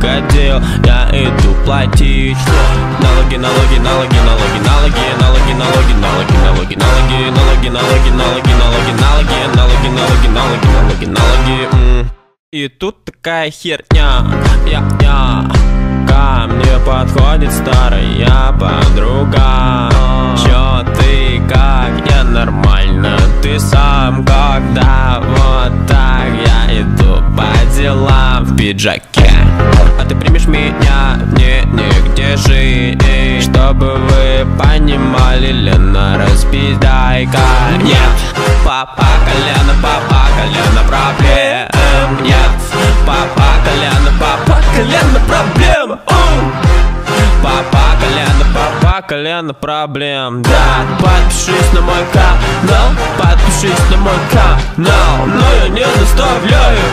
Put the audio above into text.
угодил, я иду платить. Налоги, налоги, налоги, налоги, налоги, налоги, налоги, налоги, налоги, налоги, налоги, налоги, налоги, налоги, налоги, налоги, налоги, налоги, налоги. И тут такая херня, ко мне подходит старая подруга. Чё ты, как я нормально, ты сам когда вот так я иду по делам в пиджаке. А ты примешь меня, мне негде жить. Чтобы вы понимали, Лена, распиздайка. Нет, папа колено проблем. Нет, папа колено проблем. Папа колено проблем. Да, подпишись на мой канал, подпишись на мой канал. Но я не заставляю